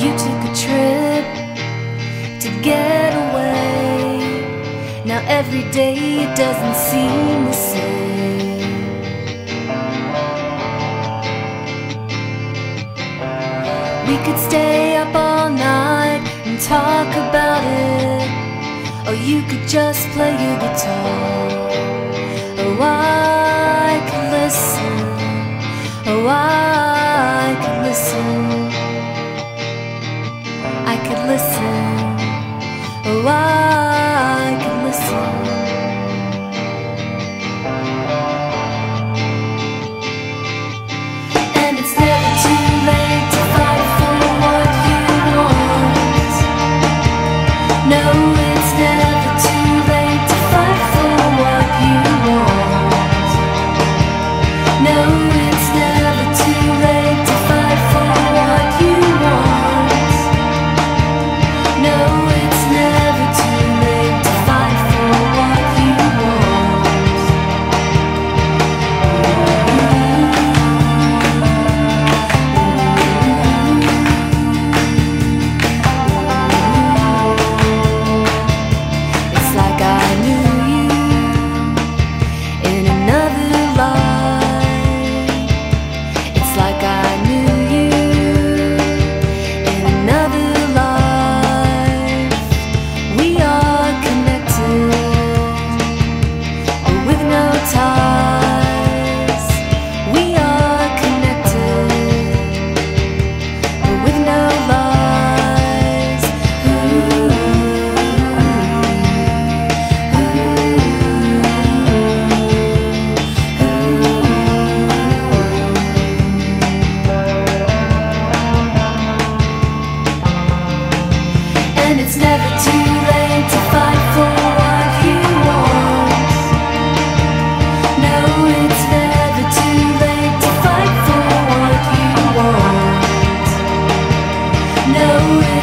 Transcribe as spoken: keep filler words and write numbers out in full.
You took a trip to get away. Now every day it doesn't seem the same. We could stay up all night and talk about it, or you could just play your guitar. Oh, I could listen. Oh, I could listen. I could listen. Oh, I could listen. And it's never too late to fight for what you want. No, it's never too late to fight for what you want. No, it's never too late to fight for what you want. No, it's never too late to fight for what you want. It's like I knew you in another life. It's like I knew you in another life. We are connected, but with no ties. We are connected, but with no lies. Ooh, And it's never too late to fight for what you want. No, it's never too late to fight for what you want. No,